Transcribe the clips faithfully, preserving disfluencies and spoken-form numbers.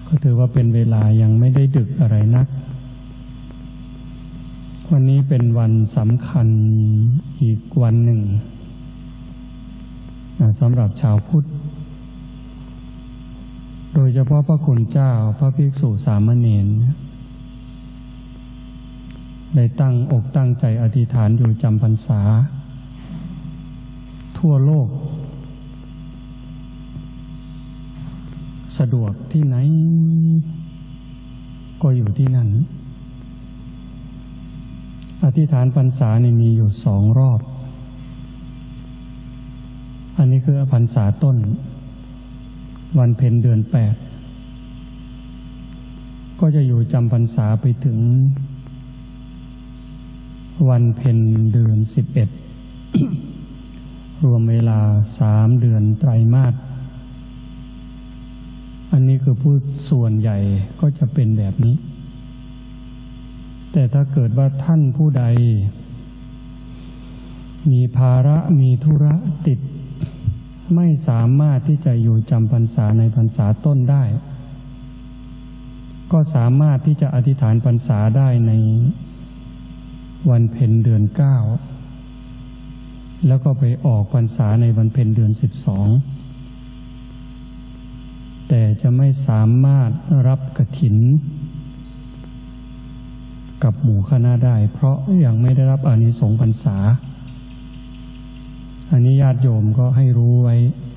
ก็ถือว่าเป็นเวลายังไม่ได้ดึกอะไรนักวันนี้เป็นวันสำคัญอีกวันหนึ่งสำหรับชาวพุทธโดยเฉพาะพระคุณเจ้าพระภิกษุสามเณรได้ตั้งอกตั้งใจอธิษฐานอยู่จำพรรษาทั่วโลกสะดวกที่ไหนก็อยู่ที่นั่นอธิษฐานพรรษาเนี่ยมีอยู่สองรอบอันนี้คือพรรษาต้นวันเพ็ญเดือนแปดก็จะอยู่จำพรรษาไปถึงวันเพ็ญเดือนสิบเอ็ด รวมเวลาสามเดือนไตรมาสอันนี้คือผู้ส่วนใหญ่ก็จะเป็นแบบนี้แต่ถ้าเกิดว่าท่านผู้ใดมีภาระมีธุระติดไม่สามารถที่จะอยู่จำพรรษาในพรรษาต้นได้ก็สามารถที่จะอธิษฐานพรรษาได้ในวันเพ็ญเดือนเก้าแล้วก็ไปออกพรรษาในวันเพ็ญเดือนสิบสองแต่จะไม่สามารถรับกฐินกับหมู่คณะได้เพราะยังไม่ได้รับอานิสงส์พรรษาอันนี้ญาติโยมก็ให้รู้ไว้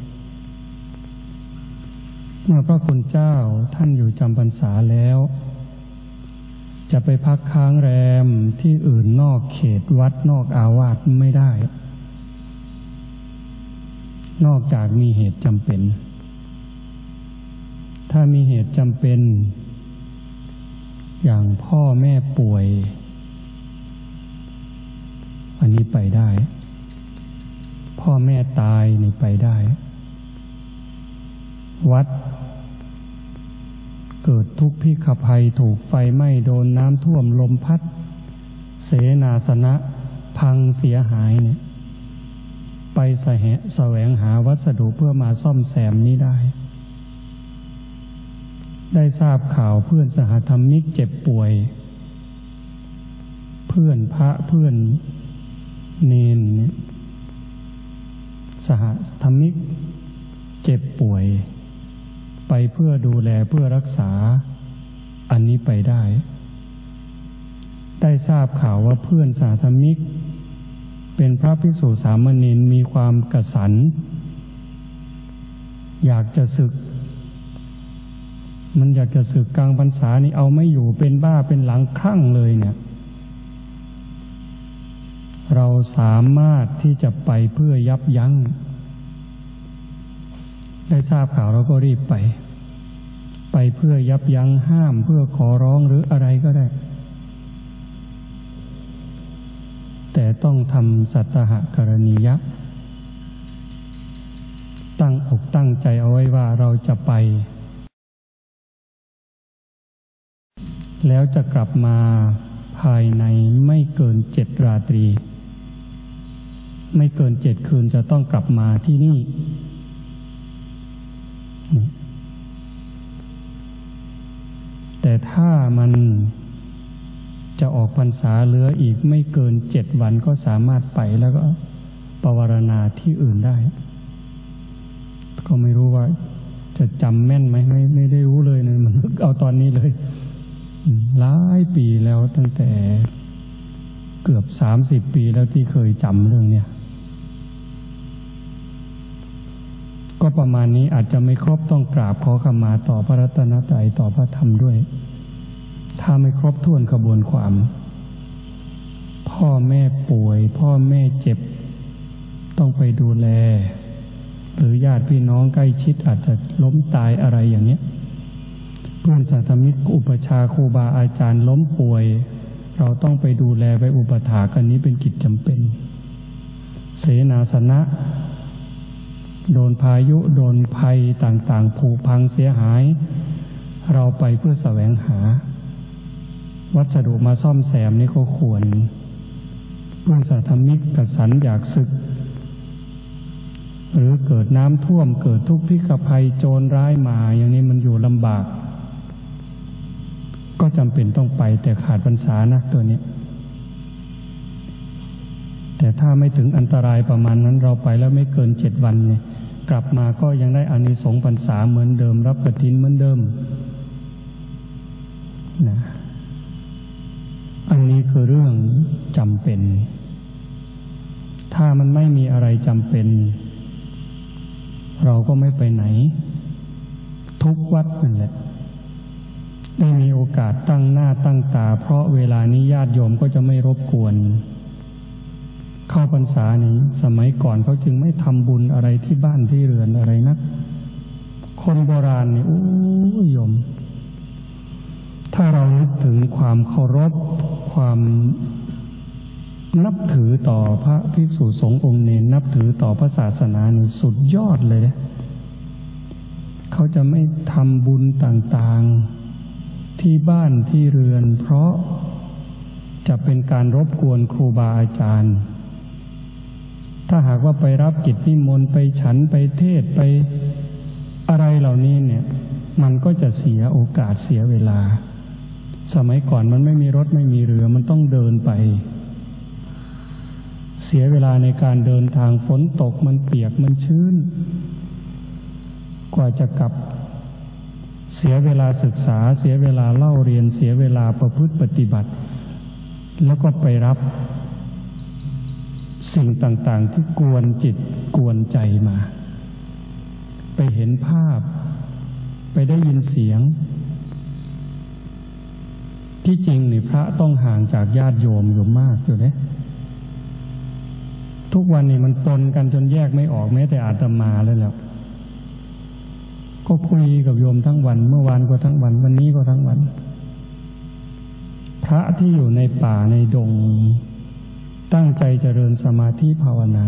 เมื่อพระคุณเจ้าท่านอยู่จำพรรษาแล้วจะไปพักค้างแรมที่อื่นนอกเขตวัดนอกอาวาสไม่ได้นอกจากมีเหตุจำเป็นถ้ามีเหตุจำเป็นอย่างพ่อแม่ป่วยอันนี้ไปได้พ่อแม่ตายนี่ไปได้วัดเกิดทุกข์พิฆภัยถูกไฟไหม้โดนน้ำท่วมลมพัดเสนาสนะพังเสียหายเนี่ยไปแสวงแสวงหาวัสดุเพื่อมาซ่อมแซมนี้ได้ได้ทราบข่าวเพื่อนสหธรรมิกเจ็บป่วยเพื่อนพระเพื่อนเนนสหธรรมิกเจ็บป่วยไปเพื่อดูแลเพื่อรักษาอันนี้ไปได้ได้ทราบข่าวว่าเพื่อนสหธรรมิกเป็นพระภิกษุสามเณรมีความกสันอยากจะศึกมันอยากจะศึกกลางพรรษานี่เอาไม่อยู่เป็นบ้าเป็นหลังคลั่งเลยเนี่ยเราสามารถที่จะไปเพื่อยับยั้งได้ทราบข่าวเราก็รีบไปไปเพื่อยับยั้งห้ามเพื่อขอร้องหรืออะไรก็ได้แต่ต้องทำสัตตหกรณียะตั้งอกตั้งใจเอาไว้ว่าเราจะไปแล้วจะกลับมาภายในไม่เกินเจ็ดราตรีไม่เกินเจ็ดคืนจะต้องกลับมาที่นี่แต่ถ้ามันจะออกพรรษาเหลืออีกไม่เกินเจ็ดวันก็สามารถไปแล้วก็ปวารณาที่อื่นได้ก็ไม่รู้ว่าจะจำแม่นไหมไม่ไม่ได้รู้เลยนะมันเอาตอนนี้เลยหลายปีแล้วตั้งแต่เกือบสามสิบปีแล้วที่เคยจำเรื่องเนี้ยก็ประมาณนี้อาจจะไม่ครบต้องกราบขอขมาต่อพระรัตนตรัยต่อพระธรรมด้วยถ้าไม่ครบถ้วนกระบวนความพ่อแม่ป่วยพ่อแม่เจ็บต้องไปดูแลหรือญาติพี่น้องใกล้ชิดอาจจะล้มตายอะไรอย่างเนี้ยเพื่อนสาธมิกอุปชาครูบาอาจารย์ล้มป่วยเราต้องไปดูแลไปอุปถากอันนี้เป็นกิจจำเป็นเสนาสนะโดนพายุโดนภัยต่างๆผุพังเสียหายเราไปเพื่อแสวงหาวัสดุมาซ่อมแซมนี่ก็ควรเพื่อนสาธมิกกสันอยากศึกหรือเกิดน้ำท่วมเกิดทุกข์พิฆภัยโจรร้ายมาอย่างนี้มันอยู่ลำบากจำเป็นต้องไปแต่ขาดพรรษานะตัวนี้แต่ถ้าไม่ถึงอันตรายประมาณนั้นเราไปแล้วไม่เกินเจ็ดวันเนี่ยกลับมาก็ยังได้อานิสงส์พรรษาเหมือนเดิมรับกฐินเหมือนเดิมนะอันนี้คือเรื่องจำเป็นถ้ามันไม่มีอะไรจำเป็นเราก็ไม่ไปไหนทุกวัดนั่นแหละได้มีโอกาสตั้งหน้าตั้งตาเพราะเวลานี้ญาติโยมก็จะไม่รบกวนเข้าพรรษานี้สมัยก่อนเขาจึงไม่ทำบุญอะไรที่บ้านที่เรือนอะไรนักคนโบราณนี่โอ้โยมถ้าเรานึกถึงความเคารพความนับถือต่อพระภิกษุสงฆ์องค์เนรนับถือต่อพระศาสนานี่สุดยอดเลยนะเขาจะไม่ทำบุญต่างๆที่บ้านที่เรือนเพราะจะเป็นการรบกวนครูบาอาจารย์ถ้าหากว่าไปรับกิจนิมนต์ไปฉันไปเทศไปอะไรเหล่านี้เนี่ยมันก็จะเสียโอกาสเสียเวลาสมัยก่อนมันไม่มีรถไม่มีเรือมันต้องเดินไปเสียเวลาในการเดินทางฝนตกมันเปียกมันชื้นกว่าจะกลับเสียเวลาศึกษาเสียเวลาเล่าเรียนเสียเวลาประพฤติปฏิบัติแล้วก็ไปรับสิ่งต่างๆที่กวนจิตกวนใจมาไปเห็นภาพไปได้ยินเสียงที่จริงนี่พระต้องห่างจากญาติโยมอยู่มากอยู่เนี่ยทุกวันนี้มันปนกันจนแยกไม่ออกแม้แต่อาตมาเลยแล้วก็คุยกับโยมทั้งวันเมื่อวานก็ทั้งวันวันนี้ก็ทั้งวันพระที่อยู่ในป่าในดงตั้งใจเจริญสมาธิภาวนา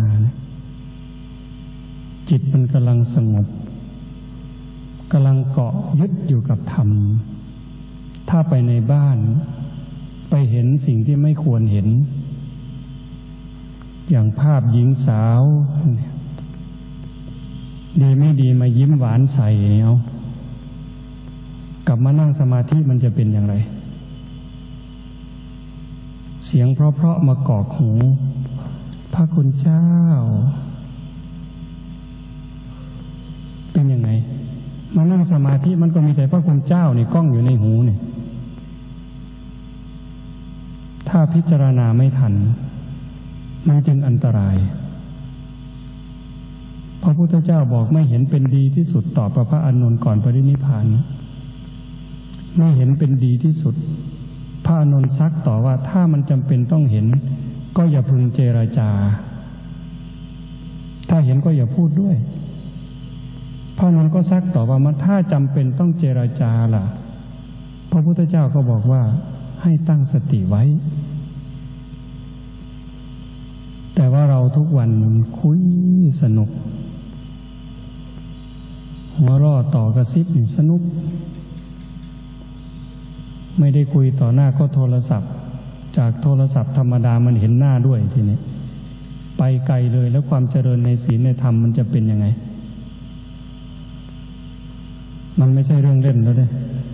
จิตมันกำลังสงบกำลังเกาะยึดอยู่กับธรรมถ้าไปในบ้านไปเห็นสิ่งที่ไม่ควรเห็นอย่างภาพหญิงสาวดีไม่ดีมายิ้มหวานใส่เอากลับมานั่งสมาธิมันจะเป็นอย่างไรเสียงเพราะๆมากอกหูพระคุณเจ้าเป็นยังไงมานั่งสมาธิมันก็มีแต่พระคุณเจ้านี่ก้องอยู่ในหูนี่ถ้าพิจารณาไม่ทันมันจึงอันตรายพระพุทธเจ้าบอกไม่เห็นเป็นดีที่สุดต่อพระอานนท์ก่อนปรินิพพานไม่เห็นเป็นดีที่สุดพระอานนท์ซักต่อว่าถ้ามันจำเป็นต้องเห็นก็อย่าพึงเจรจาถ้าเห็นก็อย่าพูดด้วยพระอานนท์ก็ซักต่อว่ามันถ้าจำเป็นต้องเจรจาล่ะพระพุทธเจ้าก็บอกว่าให้ตั้งสติไว้แต่ว่าเราทุกวันคุยสนุกหัวเราะต่อกระซิบนี่สนุกไม่ได้คุยต่อหน้าก็โทรศัพท์จากโทรศัพท์ธรรมดามันเห็นหน้าด้วยทีนี้ไปไกลเลยแล้วความเจริญในศีลในธรรมมันจะเป็นยังไงมันไม่ใช่เรื่องเล่นแล้วเด้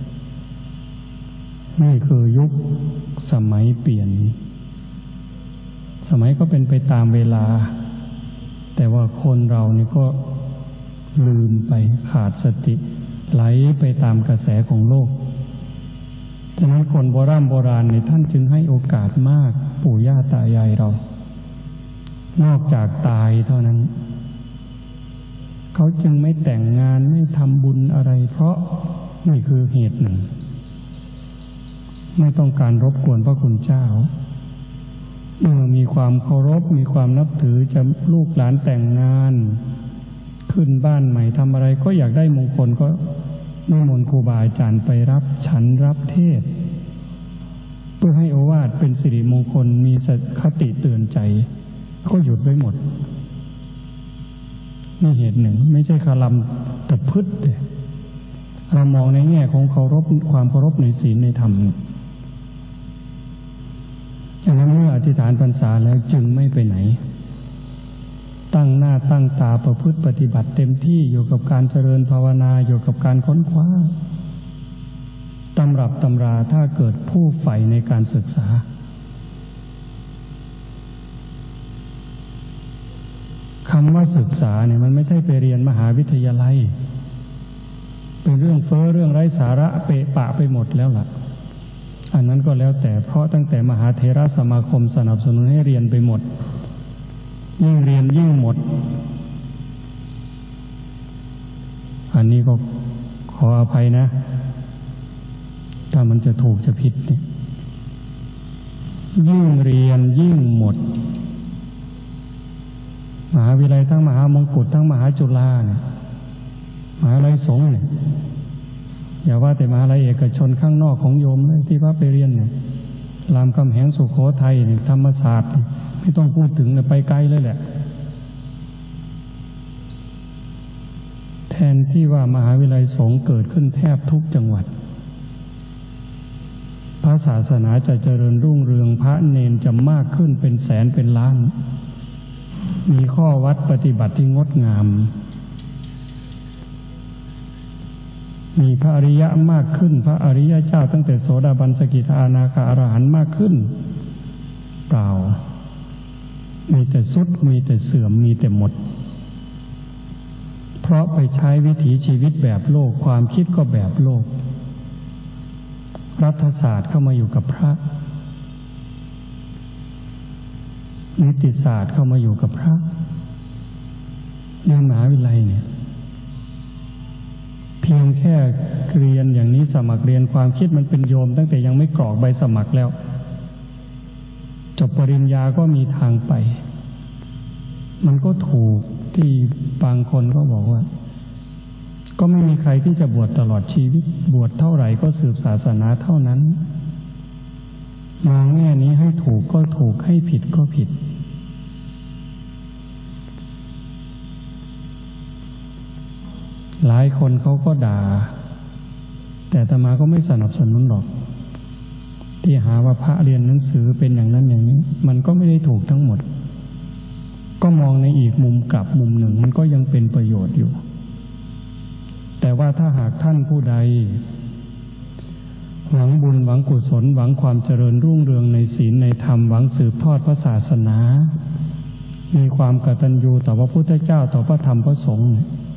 นี่คือยุคสมัยเปลี่ยนสมัยก็เป็นไปตามเวลาแต่ว่าคนเรานี่ก็ลืมไปขาดสติไหลไปตามกระแสของโลกฉะนั้นคนโบราณโบราณนี่ท่านจึงให้โอกาสมากปู่ย่าตายายเรานอกจากตายเท่านั้นเขาจึงไม่แต่งงานไม่ทำบุญอะไรเพราะนี่คือเหตุหนึ่งไม่ต้องการรบกวนพระคุณเจ้าเมื่อมีความเคารพมีความนับถือจะลูกหลานแต่งงานขึ้นบ้านใหม่ทำอะไรก็อยากได้มงคลก็นิมนต์ครูบาอาจารย์ไปรับฉันรับเทศเพื่อให้โอวาทเป็นสิริมงคลมีคติเตือนใจก็หยุดไว้หมดนี่เหตุหนึ่งไม่ใช่คารมตะพึดเลยเรามองในแง่ของเคารพความเคารพในศีลในธรรมอย่างนั้นเมื่ออธิษฐานพรรษาแล้วจึงไม่ไปไหนตั้งหน้าตั้งตาประพฤติปฏิบัติเต็มที่อยู่กับการเจริญภาวนาอยู่กับการค้นคว้าตำรับตำราถ้าเกิดผู้ใฝ่ในการศึกษาคำว่าศึกษาเนี่ยมันไม่ใช่ไปเรียนมหาวิทยาลัยเป็นเรื่องเฟ้อเรื่องไร้สาระเปะปะไปหมดแล้วล่ะอันนั้นก็แล้วแต่เพราะตั้งแต่มหาเถรสมาคมสนับสนุนให้เรียนไปหมดยิ่งเรียนยิ่งหมดอันนี้ก็ขออภัยนะถ้ามันจะถูกจะผิดเนี่ยยิ่งเรียนยิ่งหมดมหาวิทยาลัยทั้งมหามงกุฎทั้งมหาจุฬาเนี่ยมหาวิทยาลัยสงฆ์เนี่ยอย่าว่าแต่มหาวิทยาลัยเอกชนข้างนอกของโยมเลยที่พระไปเรียนเนี่ยรามคำแหงสุโขทัยเนี่ยธรรมศาสตร์ไม่ต้องพูดถึงเลยไปไกลเลยแหละแทนที่ว่ามหาวิทยาลัยสงฆ์เกิดขึ้นแทบทุกจังหวัดพระศาสนาจะเจริญรุ่งเรืองพระเนนจะมากขึ้นเป็นแสนเป็นล้านมีข้อวัดปฏิบัติที่งดงามมีพระอริยะมากขึ้นพระอริยเจ้าตั้งแต่โสดาบันสกิทาอนาคาอรหันต์มากขึ้นเปล่ามีแต่สุดมีแต่เสื่อมมีแต่หมดเพราะไปใช้วิถีชีวิตแบบโลกความคิดก็แบบโลกรัฐศาสตร์เข้ามาอยู่กับพระนิติศาสตร์เข้ามาอยู่กับพระเรียนมหาวิทยาลัยเนี่ยเพียงแค่เรียนอย่างนี้สมัครเรียนความคิดมันเป็นโยมตั้งแต่ยังไม่กรอกใบสมัครแล้วจบปริญญาก็มีทางไปมันก็ถูกที่บางคนก็บอกว่าก็ไม่มีใครที่จะบวชตลอดชีวิตบวชเท่าไหร่ก็สืบศาสนาเท่านั้นมองแง่นี้ให้ถูกก็ถูกให้ผิดก็ผิดหลายคนเขาก็ด่าแต่อาตมาก็ไม่สนับสนุนหรอกที่หาว่าพระเรียนหนังสือเป็นอย่างนั้นอย่างนี้มันก็ไม่ได้ถูกทั้งหมดก็มองในอีกมุมกลับมุมหนึ่งมันก็ยังเป็นประโยชน์อยู่แต่ว่าถ้าหากท่านผู้ใดหวังบุญหวังกุศลหวังความเจริญรุ่งเรืองในศีลในธรรมหวังสืบทอดพระศาสนามีความกตัญญูต่อพระพุทธเจ้าต่อพระธรรมพระสงฆ์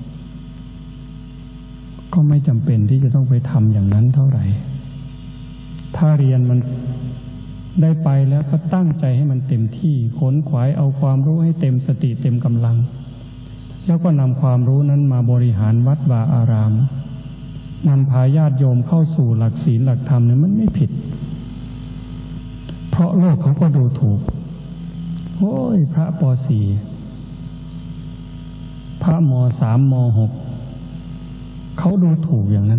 ก็ไม่จำเป็นที่จะต้องไปทำอย่างนั้นเท่าไหร่ถ้าเรียนมันได้ไปแล้วก็ตั้งใจให้มันเต็มที่ขนขวายเอาความรู้ให้เต็มสติเต็มกำลังแล้วก็นำความรู้นั้นมาบริหารวัดวาอารามนำพาญาติโยมเข้าสู่หลักศีลหลักธรรมเนี่ยมันไม่ผิดเพราะโลกเขาก็ดูถูกโอ้ยพระป.สี่ พระม.สาม ม.หก เขาดูถูกอย่างนั้น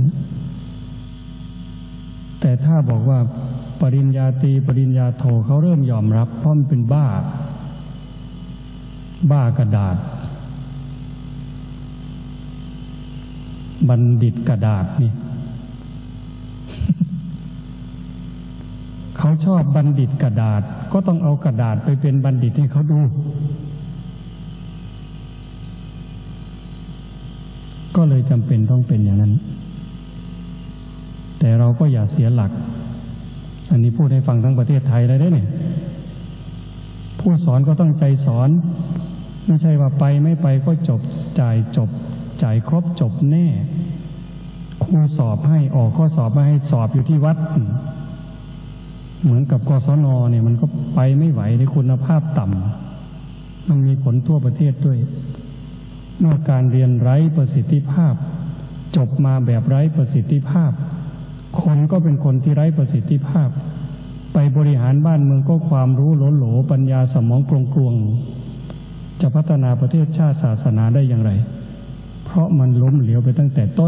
แต่ถ้าบอกว่าปริญญาตรีปริญญาโทเขาเริ่มยอมรับเพราะมันเป็นบ้าบ้ากระดาษบัณฑิตกระดาษนี่ เขาชอบบัณฑิตกระดาษก็ต้องเอากระดาษไปเป็นบัณฑิตให้เขาดูก็เลยจำเป็นต้องเป็นอย่างนั้นแต่เราก็อย่าเสียหลักอันนี้พูดให้ฟังทั้งประเทศไทยเลยได้เนี่ยผู้สอนก็ต้องใจสอนไม่ใช่ว่าไปไม่ไปก็จบจ่ายจบจ่ายครบจบแน่ครูสอบให้ออกข้อสอบมาให้สอบอยู่ที่วัดเหมือนกับกศน.เนี่ยมันก็ไปไม่ไหวในคุณภาพต่ำมันมีผลทั่วประเทศด้วยเมื่อการเรียนไร้ประสิทธิภาพจบมาแบบไร้ประสิทธิภาพคนก็เป็นคนที่ไร้ประสิทธิภาพไปบริหารบ้านเมืองก็ความรู้โหลโหลปัญญาสมองปรุงกลวงจะพัฒนาประเทศชาติศาสนาได้อย่างไรเพราะมันล้มเหลวไปตั้งแต่ต้น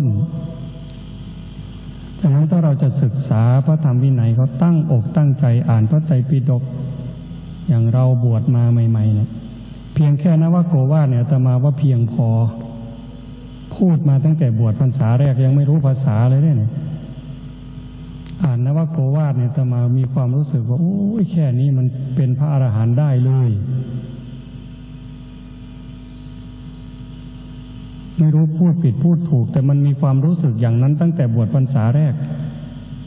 ฉะนั้นถ้าเราจะศึกษาพระธรรมวินัยก็ตั้งอกตั้งใจอ่านพระไตรปิฎกอย่างเราบวชมาใหม่ๆเนี่ยเพียงแค่นวโกวาทเนี่ยอาตมาว่าเพียงพอพูดมาตั้งแต่บวชพรรษาแรกยังไม่รู้ภาษาเลยเนี่ยอ่านนวโกวาทเนี่ยอาตมามีความรู้สึกว่าโอ้ยแค่นี้มันเป็นพระอรหันต์ได้เลยไม่รู้พูดผิดพูดถูกแต่มันมีความรู้สึกอย่างนั้นตั้งแต่บวชพรรษาแรก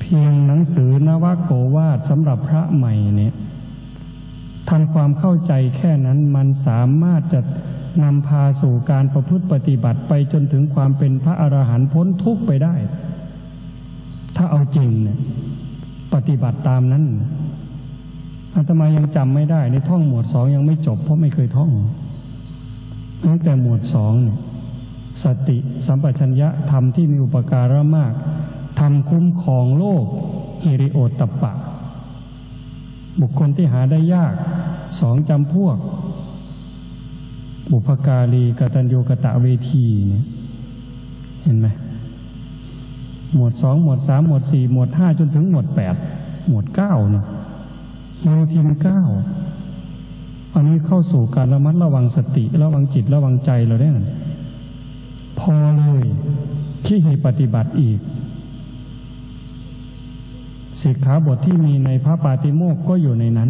เพียงหนังสือนวโกวาทสำหรับพระใหม่เนี่ยทำความเข้าใจแค่นั้นมันสามารถจะนำพาสู่การประพฤติปฏิบัติไปจนถึงความเป็นพระอรหันต์พ้นทุกข์ไปได้ถ้าเอาจริงเนี่ยปฏิบัติตามนั้นอาตมายังจำไม่ได้ในท่องหมวดสองยังไม่จบเพราะไม่เคยท่องตั้งแต่หมวดสองเนี่ยสติสัมปชัญญะธรรมที่มีอุปการะมากธรรมคุ้มครองโลกหิริโอตตัปปะบุคคลที่หาได้ยากสองจำพวกบุพการีกตัญญูกตเวทีเนี่ยเห็นไหมหมวดสองหมวดสามหมวดสี่หมวดห้าจนถึงหมวดแปดหมวดเก้าเนี่ยโยทินเก้าอันนี้เข้าสู่การระมัดระวังสติระวังจิตระวังใจเราได้พอเลยขี้เหปฏิบัติอีกสิกขาบทที่มีในพระปาติโมกข์ก็อยู่ในนั้น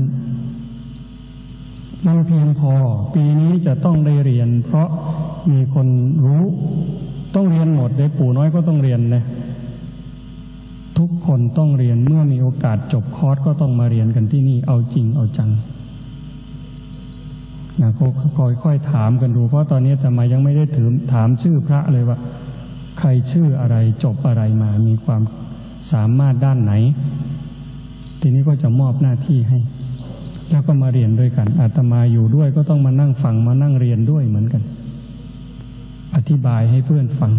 มันเพียงพอปีนี้จะต้องได้เรียนเพราะมีคนรู้ต้องเรียนหมดเลยปู่น้อยก็ต้องเรียนนะทุกคนต้องเรียนเมื่อมีโอกาสจบคอร์สก็ต้องมาเรียนกันที่นี่เอาจริงเอาจังนะก็ค่อยๆถามกันดูเพราะตอนนี้แต่มายังไม่ได้ถือถามชื่อพระเลยว่าใครชื่ออะไรจบอะไรมามีความสามารถด้านไหนทีนี้ก็จะมอบหน้าที่ให้แล้วก็มาเรียนด้วยกันอาตมาอยู่ด้วยก็ต้องมานั่งฟังมานั่งเรียนด้วยเหมือนกันอธิบายให้เพื่อนฟัง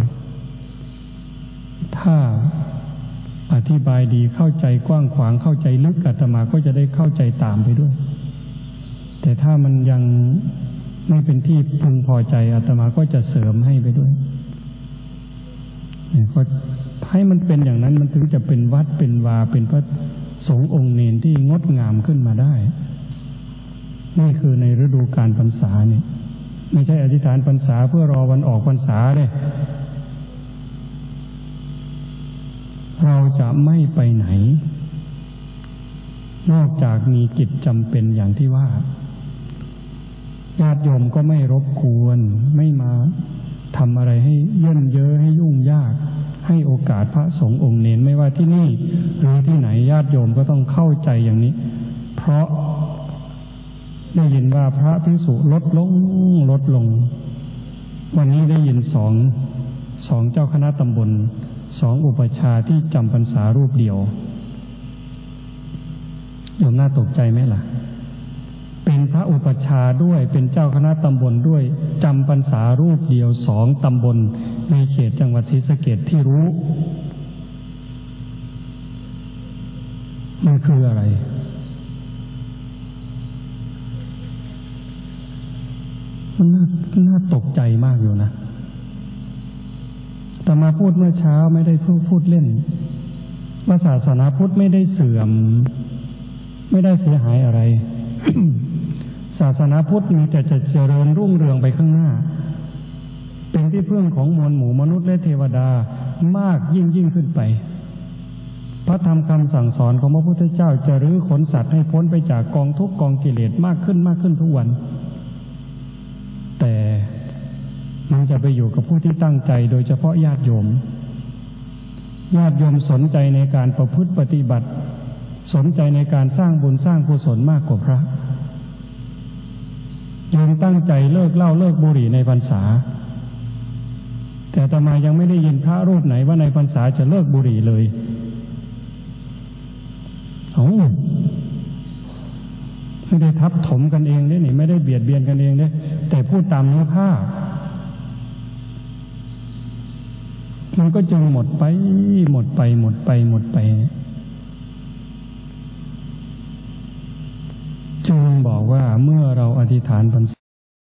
ถ้าอธิบายดีเข้าใจกว้างขวางเข้าใจลึกอาตมาก็จะได้เข้าใจตามไปด้วยแต่ถ้ามันยังไม่เป็นที่พึงพอใจอาตมาก็จะเสริมให้ไปด้วยก็ให้มันเป็นอย่างนั้นมันถึงจะเป็นวัดเป็นวาเป็นพระสงฆ์องค์เนรที่งดงามขึ้นมาได้นี่คือในฤดูกาลพรรษาเนี่ยไม่ใช่อธิษฐานพรรษาเพื่อรอวันออกพรรษาเลยเราจะไม่ไปไหนนอกจากมีกิจจำเป็นอย่างที่ว่าญาติโยมก็ไม่รบกวนไม่มาทำอะไรให้เยิ่นเย้อให้ยุ่งยากให้โอกาสพระสงฆ์องค์เนรไม่ว่าที่นี่หรือที่ไหนญาติโยมก็ต้องเข้าใจอย่างนี้เพราะได้ยินว่าพระภิกษุลดลงลดลงวันนี้ได้ยินสองสองเจ้าคณะตำบลสองอุปัชฌาย์ที่จำพรรษารูปเดียวโยมน่าตกใจไหมล่ะเป็นพระอุปัชฌาย์ด้วยเป็นเจ้าคณะตำบลด้วยจำพรรษารูปเดียวสองตำบลในเขตจังหวัดศรีสะเกษที่รู้มันคืออะไรมันน่าน่าตกใจมากอยู่นะแต่มาพูดเมื่อเช้าไม่ได้พูดพูดเล่นว่าศาสนาพุทธไม่ได้เสื่อมไม่ได้เสียหายอะไร ศาสนาพุทธมีแต่จะเจริญรุ่งเรืองไปข้างหน้าเป็นที่พึ่งของมวลหมู่มนุษย์และเทวดามากยิ่งยิ่งขึ้นไปพระธรรมคำสั่งสอนของพระพุทธเจ้าจะรื้อขนสัตว์ให้พ้นไปจากกองทุกข์กองกิเลสมากขึ้นมากขึ้นทุกวันแต่มันจะไปอยู่กับผู้ที่ตั้งใจโดยเฉพาะญาติโยมญาติโยมสนใจในการประพฤติปฏิบัติสนใจในการสร้างบุญสร้างกุศลมากกว่าพระโยมตั้งใจเลิกเหล้าเลิกบุหรี่ในพรรษาแต่อาตมายังไม่ได้ยินพระรูปไหนว่าในพรรษาจะเลิกบุหรี่เลยโอ้ไม่ได้ทับถมกันเองเนี่ยนี่ไม่ได้เบียดเบียนกันเองเนี่ยแต่พูดตามเนื้อผ้ามันก็จึงหมดไปหมดไปหมดไปหมดไปจึงบอกว่าเมื่อเราอธิษฐานพรรษา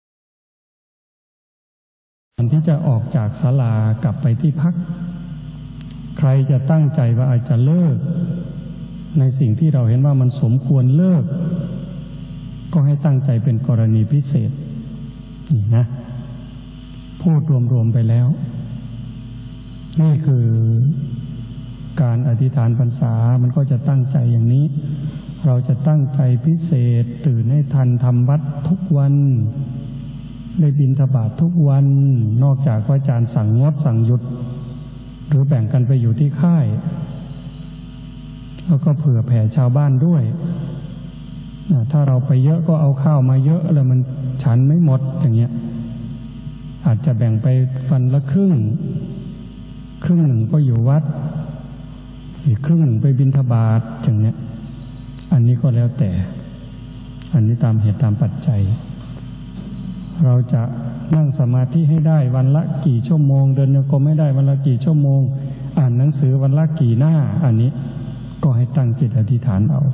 ที่จะออกจากศาลากลับไปที่พักใครจะตั้งใจว่าอาจจะเลิกในสิ่งที่เราเห็นว่ามันสมควรเลิกก็ให้ตั้งใจเป็นกรณีพิเศษนี่นะพูดรวมๆไปแล้วนี่คือการอธิษฐานพรรษามันก็จะตั้งใจอย่างนี้เราจะตั้งใจพิเศษตื่นให้ทันทำวัดทุกวันได้บิณฑบาตทุกวันนอกจากพระอาจารย์สั่งงดสั่งหยุดหรือแบ่งกันไปอยู่ที่ค่ายแล้วก็เผื่อแผ่ชาวบ้านด้วยถ้าเราไปเยอะก็เอาข้าวมาเยอะแล้วมันฉันไม่หมดอย่างเงี้ยอาจจะแบ่งไปวันละครึ่งครึ่งหนึ่งก็อยู่วัดอีกครึ่งหนึ่งไปบิณฑบาตอย่างเนี้ยอันนี้ก็แล้วแต่อันนี้ตามเหตุตามปัจจัยเราจะนั่งสมาธิให้ได้วันละกี่ชั่วโมงเดินโยกไม่ได้วันละกี่ชั่วโมงอ่านหนังสือวันละกี่หน้าอันนี้ก็ให้ตั้งจิตอธิษฐานเอา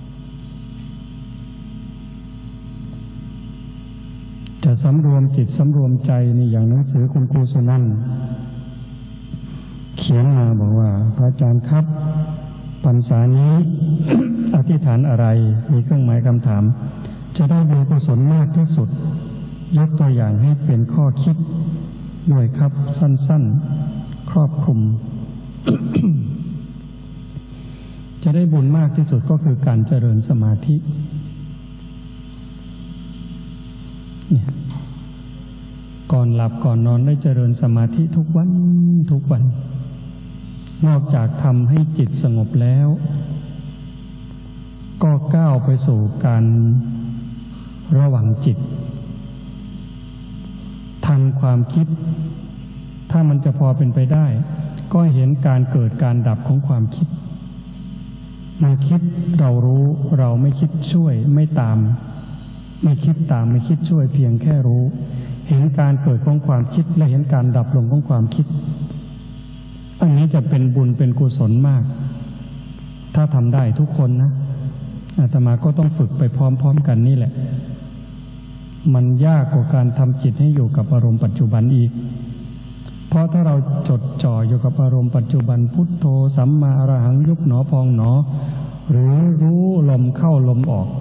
จะสำรวมจิตสำรวมใจนี่อย่างหนังสือคุณครูสุนันท์เขียนมาบอกว่าพระอาจารย์ครับพรรษานี้ อธิษฐานอะไรมีเครื่องหมายคำถามจะได้บุญกุศลมากที่สุดยกตัวอย่างให้เป็นข้อคิดด้วยครับสั้นๆครอบคลุม จะได้บุญมากที่สุดก็คือการเจริญสมาธิเนี่ยก่อนหลับก่อนนอนได้เจริญสมาธิทุกวันทุกวันนอกจากทำให้จิตสงบแล้วก็ก้าวไปสู่การระวังจิตทันความคิดถ้ามันจะพอเป็นไปได้ก็เห็นการเกิดการดับของความคิดมันคิดเรารู้เราไม่คิดช่วยไม่ตามไม่คิดตามไม่คิดช่วยเพียงแค่รู้เห็นการเกิดของความคิดและเห็นการดับลงของความคิดอันนี้จะเป็นบุญเป็นกุศลมากถ้าทำได้ทุกคนนะอาตมาก็ต้องฝึกไปพร้อมๆกันนี่แหละมันยากกว่าการทำจิตให้อยู่กับอารมณ์ปัจจุบันอีกเพราะถ้าเราจดจ่ออยู่กับอารมณ์ปัจจุบันพุทโธสัมมาอรหังยุบหนอพองหนอหรือรู้ลมเข้าลมออก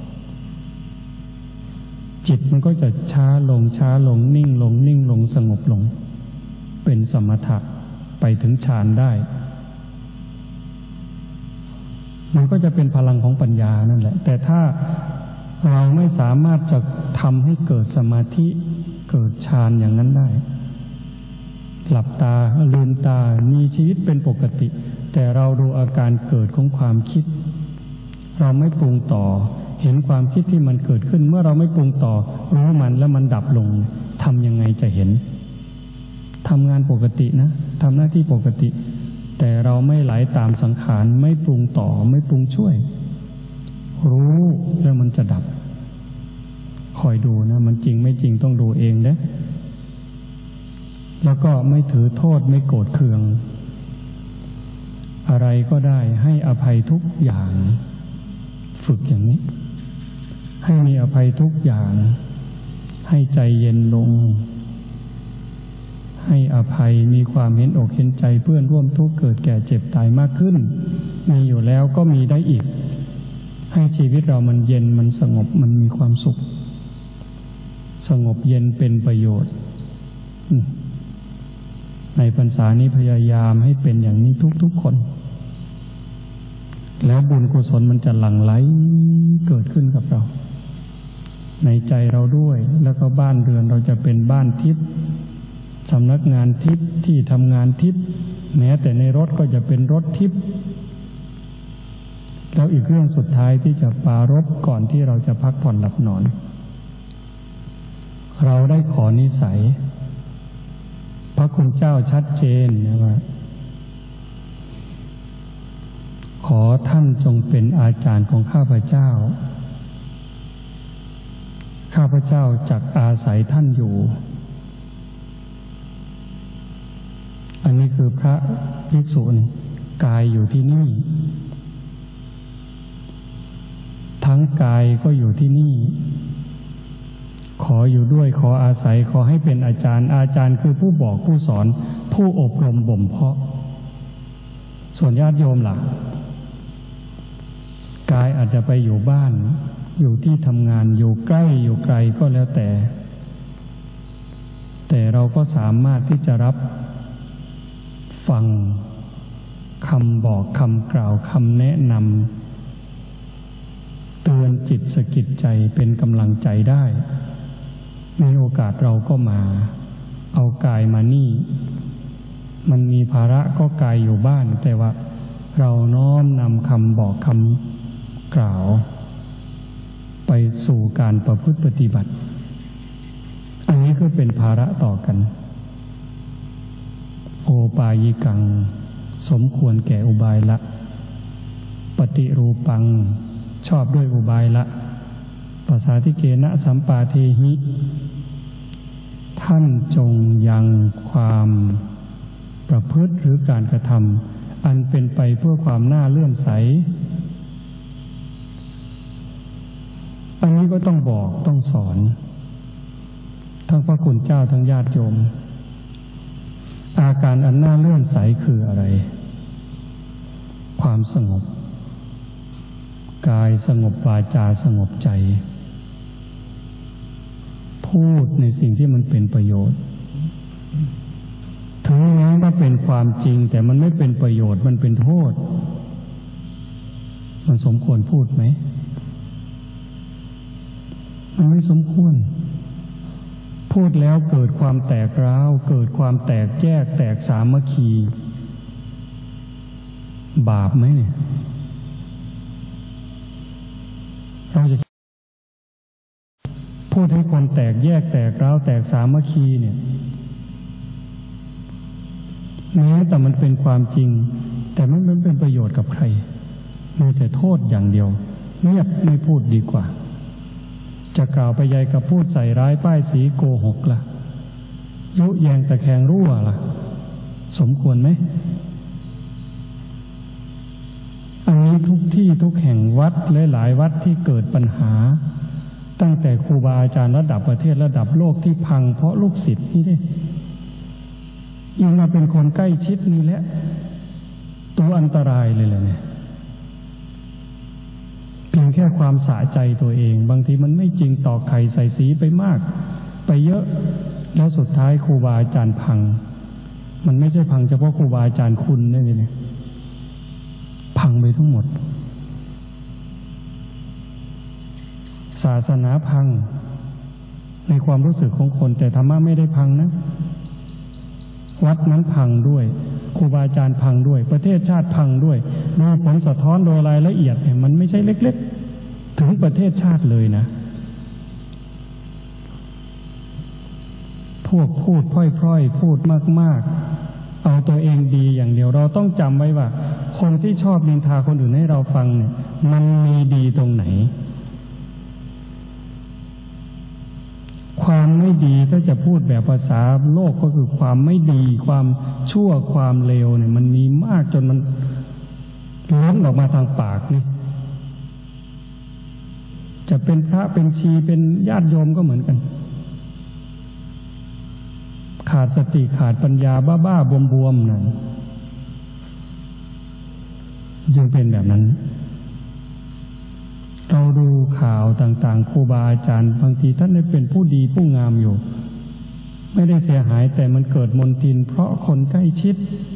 จิตมันก็จะช้าลงช้าลงนิ่งลงนิ่งลงสงบลงเป็นสมถะไปถึงฌานได้มันก็จะเป็นพลังของปัญญานั่นแหละแต่ถ้าเราไม่สามารถจะทำให้เกิดสมาธิเกิดฌานอย่างนั้นได้หลับตาลืมตามีชีวิตเป็นปกติแต่เราดูอาการเกิดของความคิดเราไม่ปรุงต่อเห็นความคิดที่มันเกิดขึ้นเมื่อเราไม่ปรุงต่อรู้มันแล้วมันดับลงทำยังไงจะเห็นทำงานปกตินะทำหน้าที่ปกติแต่เราไม่ไหลตามสังขารไม่ปรุงต่อไม่ปรุงช่วยรู้แล้วมันจะดับคอยดูนะมันจริงไม่จริงต้องดูเองนะแล้วก็ไม่ถือโทษไม่โกรธเคืองอะไรก็ได้ให้อภัยทุกอย่างฝึกอย่างนี้ให้มีอภัยทุกอย่างให้ใจเย็นลงให้อภัยมีความเห็นอกเห็นใจเพื่อนร่วมทุกข์เกิดแก่เจ็บตายมากขึ้นมีอยู่แล้วก็มีได้อีกให้ชีวิตเรามันเย็นมันสงบมันมีความสุขสงบเย็นเป็นประโยชน์ในพรรษานี้พยายามให้เป็นอย่างนี้ทุกๆคนแล้วบุญกุศลมันจะหลั่งไหลเกิดขึ้นกับเราในใจเราด้วยแล้วก็บ้านเรือนเราจะเป็นบ้านทิพย์สำนักงานทิพย์ที่ทำงานทิพย์แม้แต่ในรถก็จะเป็นรถทิพย์แล้วอีกเรื่องสุดท้ายที่จะปรารภก่อนที่เราจะพักผ่อนหลับนอนเราได้ขอนิสัยพระคุณเจ้าชัดเจนนะว่าขอท่านจงเป็นอาจารย์ของข้าพเจ้าข้าพเจ้าจักอาศัยท่านอยู่อันนี้คือพระภิกษุนี่กายอยู่ที่นี่ทั้งกายก็อยู่ที่นี่ขออยู่ด้วยขออาศัยขอให้เป็นอาจารย์อาจารย์คือผู้บอกผู้สอนผู้อบรมบ่มเพาะส่วนญาติโยมล่ะกายอาจจะไปอยู่บ้านอยู่ที่ทำงานอยู่ใกล้อยู่ไกลก็แล้วแต่แต่เราก็สามารถที่จะรับฟังคำบอกคำกล่าวคำแนะนำเตือนจิตสะกิดใจเป็นกำลังใจได้มีโอกาสเราก็มาเอากายมานี่มันมีภาระก็กายอยู่บ้านแต่ว่าเราน้อมนำคำบอกคำกล่าวไปสู่การประพฤติปฏิบัติอันนี้คือเป็นภาระต่อกันโอปายิกังสมควรแก่อุบายละปฏิรูปังชอบด้วยอุบายละภาษาทิเกนะสัมปาเทหิท่านจงยังความประพฤติหรือการกระทำอันเป็นไปเพื่อความน่าเลื่อมใสอันนี้ก็ต้องบอกต้องสอนทั้งพระคุณเจ้าทั้งญาติโยมอาการอันน่าเลื่อมใสคืออะไรความสงบกายสงบวาจาสงบใจพูดในสิ่งที่มันเป็นประโยชน์ถึงแม้ว่าเป็นความจริงแต่มันไม่เป็นประโยชน์มันเป็นโทษมันสมควรพูดไหมมันไม่สมควรพูดแล้วเกิดความแตกร้าวเกิดความแตกแยกแตกสามัคคีบาปไหมเนี่ยเราจะพูดให้คนแตกแยกแตกร้าวแตกสามัคคีเนี่ยแม้แต่มันเป็นความจริงแต่มันไม่เป็นประโยชน์กับใครมีแต่โทษอย่างเดียวเงียบไม่พูดดีกว่าจะกล่าวไปใหญ่กับพูดใส่ร้ายป้ายสีโกหกล่ะยุแยงตะแคงรั่วล่ะสมควรไหมอันนี้ทุกที่ทุกแห่งวัดหลายๆวัดที่เกิดปัญหาตั้งแต่ครูบาอาจารย์ระดับประเทศระดับโลกที่พังเพราะลูกศิษย์นี่ได้ยิ่งมาเป็นคนใกล้ชิดนี่แหละตัวอันตรายเลยแหละเนี่ยเพียงแค่ความสะใจตัวเองบางทีมันไม่จริงต่อไข่ใส่สีไปมากไปเยอะแล้วสุดท้ายครูบาอาจารย์พังมันไม่ใช่พังเฉพาะครูบาอาจารย์คุณนี่เนี่ยพังไปทั้งหมดศาสนาพังในความรู้สึกของคนแต่ธรรมะไม่ได้พังนะวัดนั้นพังด้วยครูบาอาจารย์พังด้วยประเทศชาติพังด้วยดูผลสะท้อนโดยรายละเอียดเนี่ยมันไม่ใช่เล็กๆถึงประเทศชาติเลยนะพวกพูดพร่อยๆพูดมากๆเอาตัวเองดีอย่างเดียวเราต้องจำไว้ว่าคนที่ชอบนินทาคนอื่นให้เราฟังเนี่ยมันมีดีตรงไหนความไม่ดีถ้าจะพูดแบบภาษาโลกก็คือความไม่ดีความชั่วความเลวเนี่ยมันมีมากจนมันล้นออกมาทางปากนี่จะเป็นพระเป็นชีเป็นญาติโยมก็เหมือนกันขาดสติขาดปัญญาบ้าๆบวมๆนั่นจึงเป็นแบบนั้นเราดูข่าวต่างๆครูบาอาจารย์บางทีท่านได้เป็นผู้ดีผู้งามอยู่ไม่ได้เสียหายแต่มันเกิดมลทินเพราะคนใกล้ชิด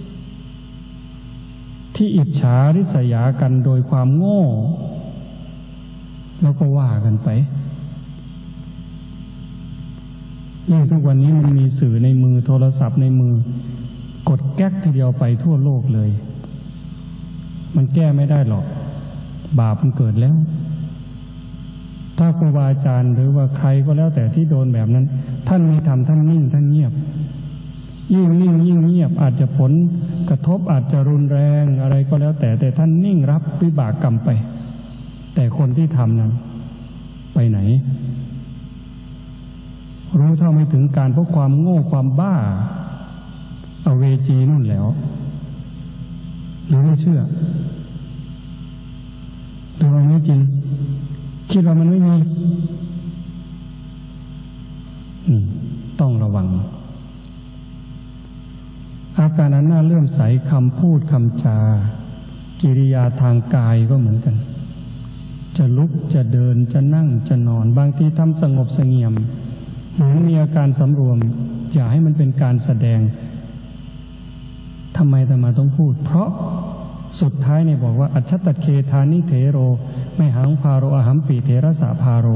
ที่อิจฉาริษยากันโดยความโง่แล้วก็ว่ากันไปยิ่งทุกวันนี้มันมีสื่อในมือโทรศัพท์ในมือกดแก๊กทีเดียวไปทั่วโลกเลยมันแก้ไม่ได้หรอกบาปมันเกิดแล้วถ้าครูบาอาจารย์หรือว่าใครก็แล้วแต่ที่โดนแบบนั้นท่านไม่ทำท่านนิ่งท่านเงียบยิ่งนิ่งยิ่งเงียบอาจจะผลกระทบอาจจะรุนแรงอะไรก็แล้วแต่แต่ท่านนิ่งรับวิบากกรรมไปแต่คนที่ทำนั้นไปไหนรู้เท่าไม่ถึงการเพราะความโง่ความบ้าเอาเวจีนู่นแล้วหรือไม่เชื่อหรือว่าไม่จริงคิดว่ามันไม่มีนี่ต้องระวังอาการนั้นน่าเลื่อมใสคำพูดคำจากิริยาทางกายก็เหมือนกันจะลุกจะเดินจะนั่งจะนอนบางทีทำสงบเสงี่ยมเหมือนมีอาการสำรวมอย่าให้มันเป็นการแสดงทำไมแต่มาต้องพูดเพราะสุดท้ายเนี่ยบอกว่าอัจฉตเคธานิเถโรไม่หังพาโรอหัมปิเถระสะพาโร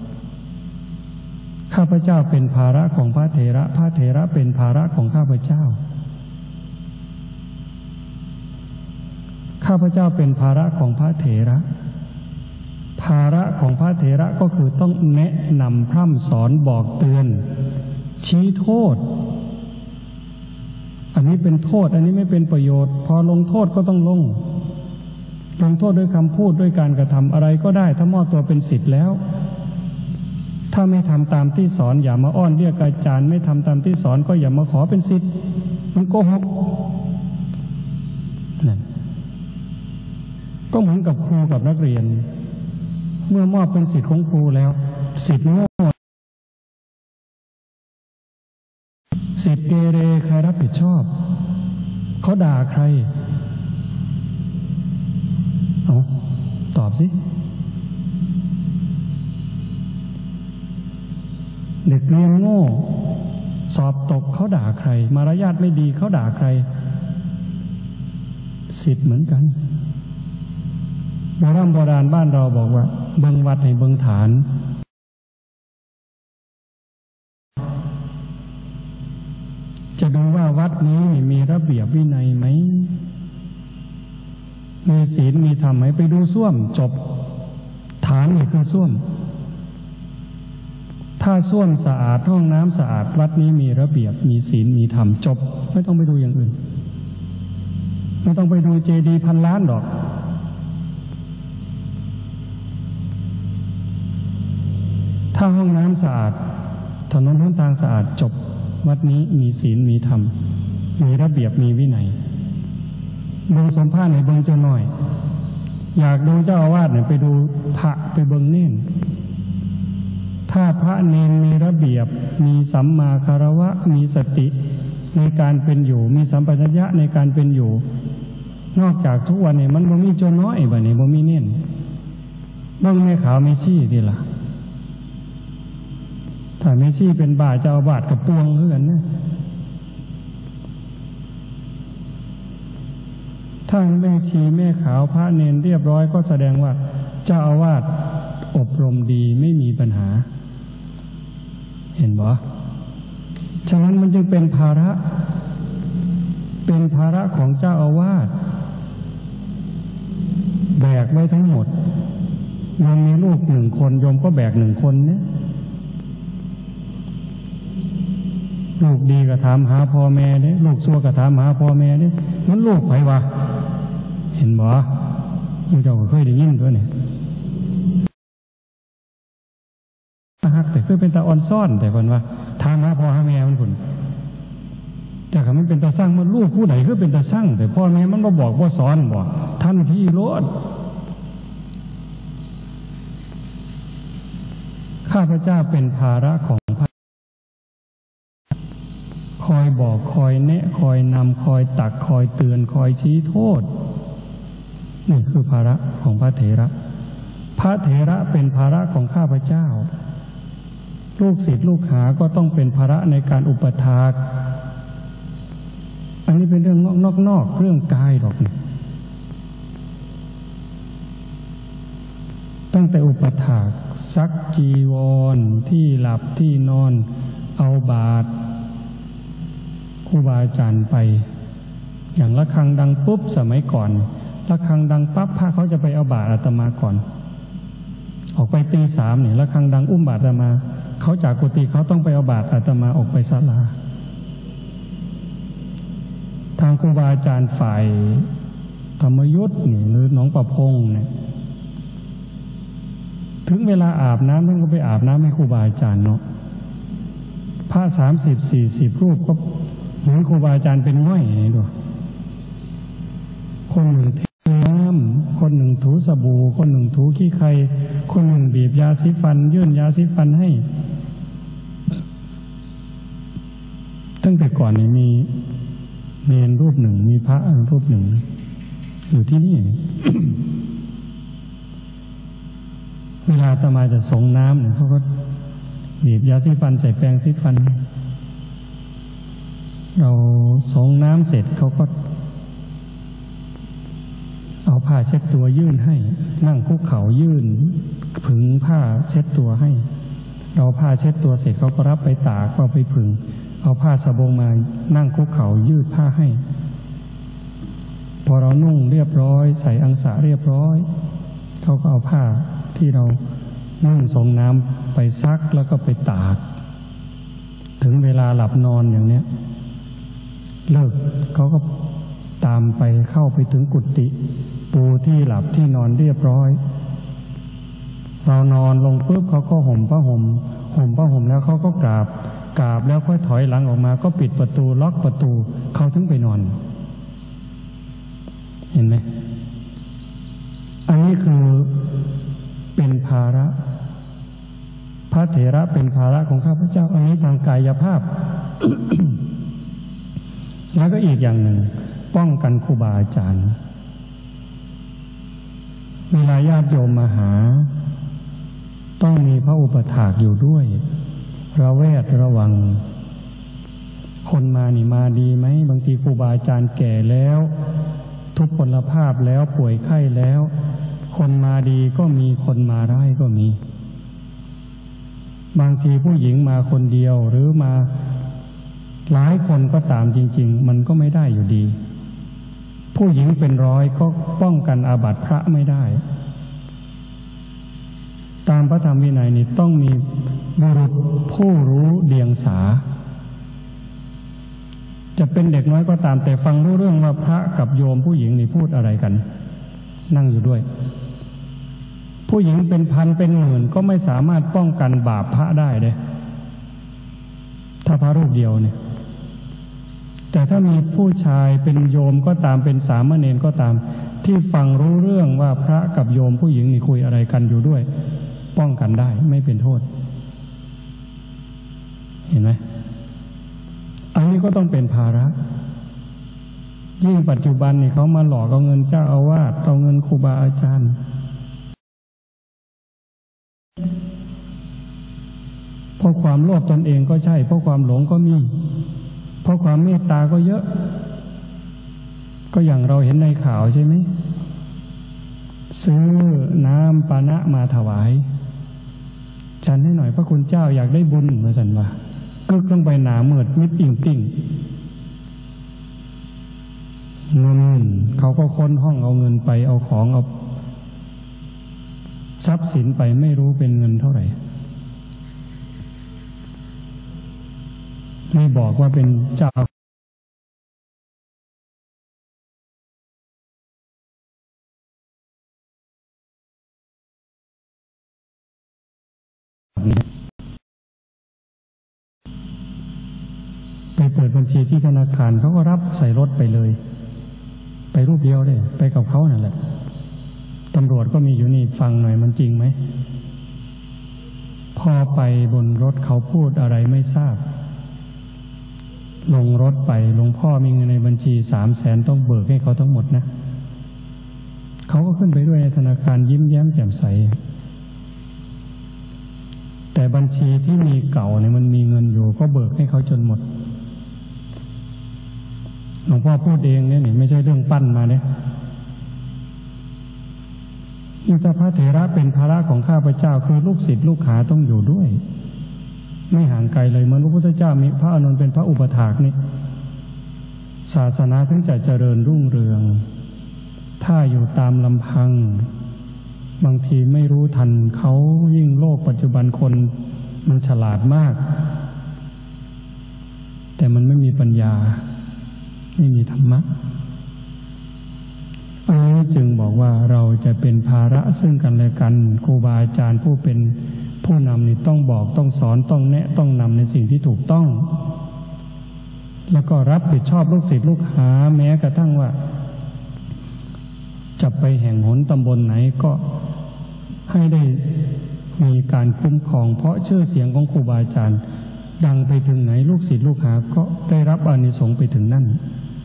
ข้าพเจ้าเป็นภาระของพระเถระพระเถระเป็นภาระของข้าพเจ้าข้าพเจ้าเป็นภาระของพระเถระภาระของพระเถระก็คือต้องแนะนำพร่ำสอนบอกเตือนชี้โทษอันนี้เป็นโทษอันนี้ไม่เป็นประโยชน์พอลงโทษก็ต้องลงลงโทษด้วยคำพูดด้วยการกระทำอะไรก็ได้ถ้ามอบตัวเป็นศิษย์แล้วถ้าไม่ทำตามที่สอนอย่ามาอ้อนเรียกอาจารย์ไม่ทำตามที่สอนก็อย่ามาขอเป็นศิษย์มันโกหกนั่นก็เหมือนกับครูกับนักเรียนเมื่อมอบเป็นศิษย์ของครูแล้วศิษย์โง่ศิษย์เกเรใครรับผิดชอบเขาด่าใครเอาตอบสิเด็กเรียนโง่สอบตกเขาด่าใครมารยาทไม่ดีเขาด่าใครศิษย์เหมือนกันโบราณโบราณบ้านเราบอกว่าเบิ่งวัดให้เบิ่งฐานจะดูว่าวัดนี้มีระเบียบวินัยไหมมีศีลมีธรรมไหมไปดูส้วมจบฐานนี่คือส้วมถ้าส้วมสะอาดห้องน้ำสะอาดวัดนี้มีระเบียบมีศีลมีธรรมจบไม่ต้องไปดูอย่างอื่นไม่ต้องไปดูเจดีย์พันล้านดอกถ้าห้องน้ำสะอาดถนนหนทางสะอาดจบวัดนี้มีศีลมีธรรมมีระเบียบมีวินัยเบิ่งสมภาษณ์ในเบิ่งเจ้าหน่อยอยากดูเจ้าอาวาสเนี่ยไปดูพระไปเบิ่งเน้นถ้าพระเนรมีระเบียบมีสัมมาคารวะมีสติในการเป็นอยู่มีสัมปชัญญะในการเป็นอยู่นอกจากทุกวันนี้มันบ่มีเจ้าน้อยบัดนี้บ่มีเน้นเบิ่งแม่ขาวแม่ชี้ดีล่ะถ้าแม่ชีเป็นบ่าเจ้าอาวาสกับปวงเหมือนกันนะถ้าแม่ชีแม่ขาวพระเนรเรียบร้อยก็แสดงว่าเจ้าอาวาสอบรมดีไม่มีปัญหาเห็นบ่ฉะนั้นมันจึงเป็นภาระเป็นภาระของเจ้าอาวาสแบกไว้ทั้งหมดโยมมีลูกหนึ่งคนโยมก็แบกหนึ่งคนเนี่ยลูกดีก็ถามหาพ่อแม่เด้ลูกชั่วก็ถามหาพ่อแม่เด้มันลูกไผวะเห็นบ่ผู้เจ้าก็เคยได้ยินตัวนี่ฮักแต่คือเป็นตาอ่อนซ่อนแต่คนว่าถามหาพ่อหาแม่มันผุนแต่ก็มันเป็นตาสร้างมันลูกผู้ใดคือเป็นตาสร้างแต่พ่อแม่มันบ่บอกบ่สอนบ่ทันทีโลดข้าพเจ้าเป็นภาระของคอยบอกคอยแนะคอยนำคอยตักคอยเตือนคอยชี้โทษนี่คือภาระของพระเถระพระเถระเป็นภาระของข้าพเจ้าลูกศิษย์ลูกหาก็ต้องเป็นภาระในการอุปถากอันนี้เป็นเรื่องนอกๆเรื่องกายหรอกนี่ตั้งแต่อุปถากซักจีวรที่หลับที่นอนเอาบาตรครูบาอาจารย์ไปอย่างระฆังดังปุ๊บสมัยก่อนระฆังดังปั๊บพระเขาจะไปเอาบาตรอาตมาก่อนออกไปตีสามเนี่ยระฆังดังอุ้มบาตรอาตมาเขาจากกุฏิเขาต้องไปเอาบาตรอาตมาออกไปศาลาทางครูบาอาจารย์ฝ่ายธรรมยุทธ์นี่หรือหนองประพงเนี่ยถึงเวลาอาบน้ำท่านก็ไปอาบน้ำให้ครูบาอาจารย์เนาะพระสามสิบสี่สิบรูปก็เหมือนครูบาอาจารย์เป็นง่อยนี่ด้วยคนหนึ่งเทน้ำคนหนึ่งถูสบู่คนหนึ่งถูขี้ไข่คนหนึ่งบีบยาสีฟันยื่นยาสีฟันให้ตั้งแต่ก่อนนี่มีเนรรูปหนึ่งมีพระรูปหนึ่งอยู่ที่นี่ เวลาอาตมาจะส่งน้ำเนี่ยเขาก็บีบยาสีฟันใส่แปรงสีฟันเราส่งน้ำเสร็จเขาก็เอาผ้าเช็ดตัวยื่นให้นั่งคุกเข่ายื่นผึ่งผ้าเช็ดตัวให้เราผ้าเช็ดตัวเสร็จเขาก็รับไปตากเอาไปผึ่งเอาผ้าสบงมานั่งคุกเข่ายืดผ้าให้พออเรานุ่งเรียบร้อยใส่อังสะเรียบร้อยเขาก็เอาผ้าที่เรานุ่งส่งน้ำไปซักแล้วก็ไปตากถึงเวลาหลับนอนอย่างเนี้ยเลิกเขาก็ตามไปเข้าไปถึงกุฏิปูที่หลับที่นอนเรียบร้อยเรานอนลงปุ๊บเขาก็ห่มผ้าห่มห่มผ้าห่มแล้วเขาก็กราบกราบแล้วค่อยถอยหลังออกมาก็ปิดประตูล็อกประตูเขาถึงไปนอนเห็นไหมอันนี้คือเป็นภาระพระเถระเป็นภาระของข้าพเจ้าอันนี้ทางกายภาพ แล้วก็อีกอย่างหนึ่งป้องกันครูบาอาจารย์เวลาญาติโยมมาหาต้องมีพระอุปถากอยู่ด้วยระแวดระวังคนมานี่มาดีไหมบางทีครูบาอาจารย์แก่แล้วทุพพลภาพแล้วป่วยไข้แล้วคนมาดีก็มีคนมาร้ายก็มีบางทีผู้หญิงมาคนเดียวหรือมาหลายคนก็ตามจริงๆมันก็ไม่ได้อยู่ดีผู้หญิงเป็นร้อยก็ป้องกันอาบัติพระไม่ได้ตามพระธรรมวินัยนี่ต้องมีบุรุษผู้รู้เดียงสาจะเป็นเด็กน้อยก็ตามแต่ฟังรู้เรื่องว่าพระกับโยมผู้หญิงนี่พูดอะไรกันนั่งอยู่ด้วยผู้หญิงเป็นพันเป็นหมื่นก็ไม่สามารถป้องกันบาปพระได้เลยถ้าพระรูปเดียวเนี่ยแต่ถ้ามีผู้ชายเป็นโยมก็ตามเป็นสามเณรก็ตามที่ฟังรู้เรื่องว่าพระกับโยมผู้หญิงนี่คุยอะไรกันอยู่ด้วยป้องกันได้ไม่เป็นโทษเห็นไหมอันนี้ก็ต้องเป็นภาระยิ่งปัจจุบันนี่เขามาหลอกเอาเงินเจ้าอาวาสเอาเงินครูบาอาจารย์เพราะความโลภตนเองก็ใช่เพราะความหลงก็มีเพราะความเมตตาก็เยอะก็อย่างเราเห็นในข่าวใช่ไหมซื้อน้ำปานะมาถวายฉันให้หน่อยพระคุณเจ้าอยากได้บุญมาสันว่ากึกลงไปหนาเมือดมิดอิ่งติ่งเงินเขาก็ค้นห้องเอาเงินไปเอาของเอาทรัพย์สินไปไม่รู้เป็นเงินเท่าไหร่ไม่บอกว่าเป็นเจ้าไปเปิดบัญชีที่ธนาคารเขาก็รับใส่รถไปเลยไปรูปเดียวเลยไปกับเขานั่นแหละตำรวจก็มีอยู่นี่ฟังหน่อยมันจริงไหมพอไปบนรถเขาพูดอะไรไม่ทราบลงรถไปหลวงพ่อมีเงินในบัญชีสามแสนต้องเบิกให้เขาทั้งหมดนะเขาก็ขึ้นไปด้วยในธนาคารยิ้มแย้มแจ่มใสแต่บัญชีที่มีเก่าเนี่ยมันมีเงินอยู่ก็เบิกให้เขาจนหมดหลวงพ่อพูดเองเนี่ยนี่ไม่ใช่เรื่องปั้นมาเนี่ยนี่ถ้าพระเถระเป็นภาระของข้าพเจ้าคือลูกศิษย์ลูกหาต้องอยู่ด้วยไม่ห่างไกลเลยเหมือนพระพุทธเจ้ามีพระอานนท์เป็นพระอุปถากนี่ศาสนาถึงจะเจริญรุ่งเรืองถ้าอยู่ตามลำพังบางทีไม่รู้ทันเขายิ่งโลกปัจจุบันคนมันฉลาดมากแต่มันไม่มีปัญญาไม่มีธรรมะอันนี้จึงบอกว่าเราจะเป็นภาระซึ่งกันและกันครูบาอาจารย์ผู้เป็นผู้นำนี่ต้องบอกต้องสอนต้องแนะต้องนำในสิ่งที่ถูกต้องแล้วก็รับผิดชอบลูกศิษย์ลูกหาแม้กระทั่งว่าจะไปแห่งหนตำบลไหนก็ให้ได้มีการคุ้มครองเพราะชื่อเสียงของครูบาอาจารย์ดังไปถึงไหนลูกศิษย์ลูกหาก็ได้รับอานิสงส์ไปถึงนั่น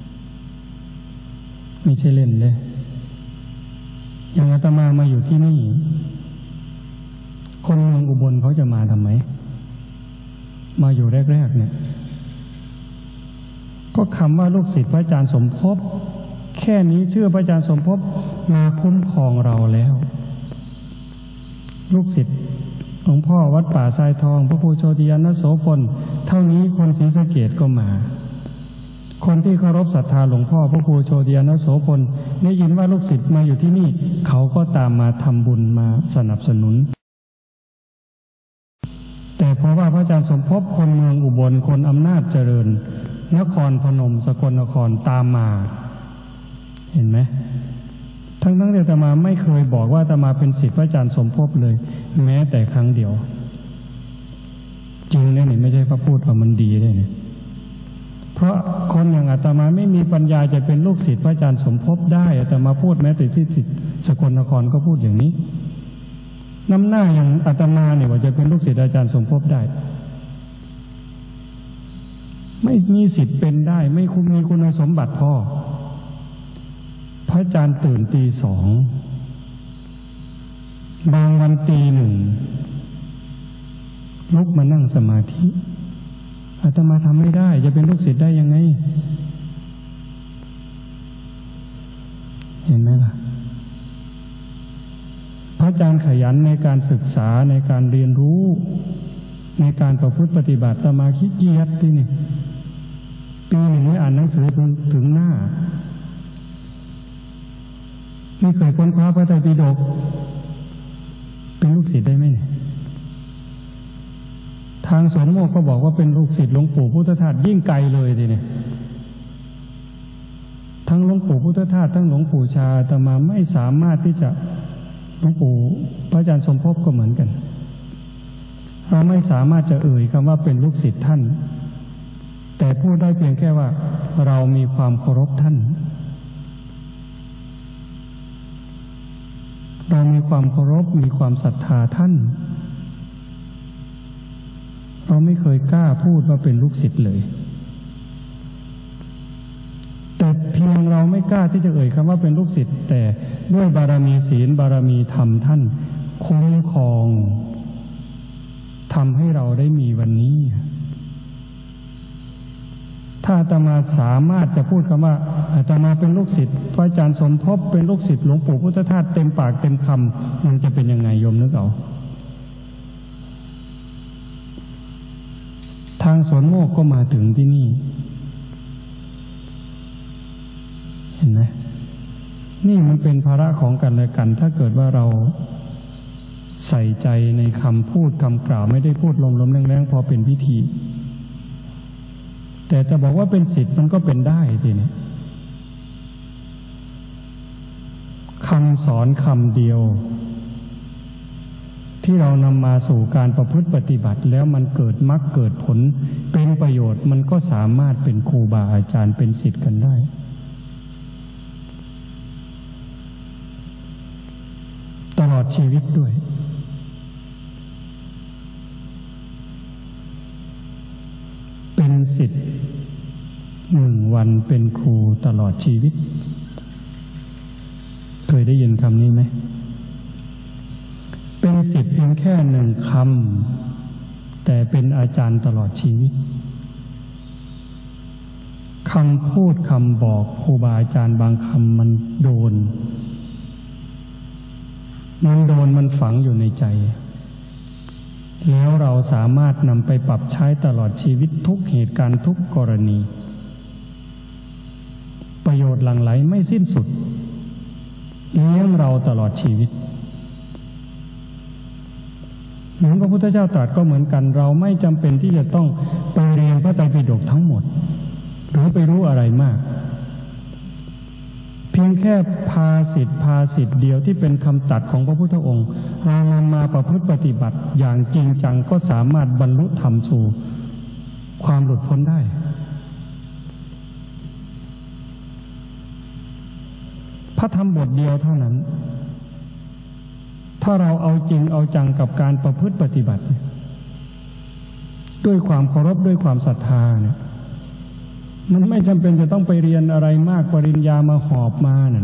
ไม่ใช่เล่นเลยอย่างอาตมามาอยู่ที่นี่คนเมืองอุบลเขาจะมาทำไมมาอยู่แรกๆเนี่ยก็คำว่าลูกศิษย์พระอาจารย์สมภพแค่นี้ชื่อพระอาจารย์สมภพมาคุ้มครองเราแล้วลูกศิษย์หลวงพ่อวัดป่าทรายทองพระครูโชติยานโสพลเท่านี้คนศรีสะเกษก็มาคนที่เคารพศรัทธาหลวงพ่อพระครูโชติยานโสพลได้ยินว่าลูกศิษย์มาอยู่ที่นี่เขาก็ตามมาทำบุญมาสนับสนุนแต่เพราะว่าพระอาจารย์สมภพคนเมืองอุบลคนอำนาจเจริญนครพนมสกลนครตามมาเห็นไหมทั้งทั้งที่อาตมาไม่เคยบอกว่าอาตมาเป็นศิษย์พระอาจารย์สมภพเลยแม้แต่ครั้งเดียวจริงเนี่ยไม่ใช่พระพูดว่ามันดีเลยเนี่ยเพราะคนอย่างอาตมาไม่มีปัญญาจะเป็นลูกศิษย์พระอาจารย์สมภพได้อาตมาพูดแม้แต่ที่สกลนครก็พูดอย่างนี้น้ำหน้าอย่างอาตมาเนี่ยว่าจะเป็นลูกศิษย์อาจารย์สมภพได้ไม่มีสิทธิ์เป็นได้ไม่คุ้มมีคุณสมบัติพ่อพระอาจารย์ตื่นตีสองบางวันตีหนึ่งลุกมานั่งสมาธิอาตมาทำไม่ได้จะเป็นลูกศิษย์ได้ยังไงเห็นไหมล่ะพระอาจารย์ขยันในการศึกษาในการเรียนรู้ในการประพฤติปฏิบัติอาตมาขี้เกียจที่นี่ปีหนึ่งไม่อ่านหนังสือถึงหน้าไม่เคยค้นคว้าพระไตรปิฎกเป็นลูกศิษย์ได้ไหมทางสวนโมกก็บอกว่าเป็นลูกศิษย์หลวงปู่พุทธทาสยิ่งไกลเลยทีนี้ทั้งหลวงปู่พุทธทาสทั้งหลวงปู่ชาอาตมาไม่สามารถที่จะหลวงปู่พระอาจารย์สมภพก็เหมือนกันเราไม่สามารถจะเอ่ยคำว่าเป็นลูกศิษย์ท่านแต่พูดได้เพียงแค่ว่าเรามีความเคารพท่านเรามีความเคารพมีความศรัทธาท่านเราไม่เคยกล้าพูดว่าเป็นลูกศิษย์เลยแต่เพียงเราไม่กล้าที่จะเอ่ยคำว่าเป็นลูกศิษย์แต่ด้วยบารมีศีลบารมีธรรมท่านคุ้มครองทำให้เราได้มีวันนี้ถ้าอาตมาสามารถจะพูดคำว่าอาตมาเป็นลูกศิษย์พระอาจารย์สมภพเป็นลูกศิษย์หลวงปู่พุทธทาสเต็มปากเต็มคำมันจะเป็นยังไงโยมนึกเอาทางสวนโมกก็มาถึงที่นี่เห็นไหมนี่มันเป็นภาระของกันและกันถ้าเกิดว่าเราใส่ใจในคำพูดคำกล่าวไม่ได้พูดลมๆแรงๆพอเป็นพิธีแต่จะบอกว่าเป็นศิษย์มันก็เป็นได้ทีนี้คำสอนคำเดียวที่เรานำมาสู่การประพฤติปฏิบัติแล้วมันเกิดมรรคเกิดผลเป็นประโยชน์มันก็สามารถเป็นครูบาอาจารย์เป็นศิษย์กันได้ตลอดชีวิตด้วยเป็นศิษย์หนึ่งวันเป็นครูตลอดชีวิตเคยได้ยินคำนี้ไหมเป็นศิษย์เพียงแค่หนึ่งคำแต่เป็นอาจารย์ตลอดชีวิตคำพูดคำบอกครูบาอาจารย์บางคำมันโดนมันโดนมันฝังอยู่ในใจแล้วเราสามารถนำไปปรับใช้ตลอดชีวิตทุกเหตุการณ์ทุกกรณีประโยชน์หลั่งไหลไม่สิ้นสุดเลี้ยงเราตลอดชีวิตเหมือนพระพุทธเจ้าตรัสก็เหมือนกันเราไม่จำเป็นที่จะต้องไปเรียนพระไตรปิฎกทั้งหมดหรือไปรู้อะไรมากเพียงแค่ภาษิตภาษิตเดียวที่เป็นคำตรัสของพระพุทธองค์เรานำมาประพฤติปฏิบัติอย่างจริงจังก็สามารถบรรลุธรรมสู่ความหลุดพ้นได้พระธรรมบทเดียวเท่านั้นถ้าเราเอาจริงเอาจังกับการประพฤติปฏิบัติด้วยความเคารพด้วยความศรัทธาเนี่ยมันไม่จำเป็นจะต้องไปเรียนอะไรมากปริญญามาหอบมานั่น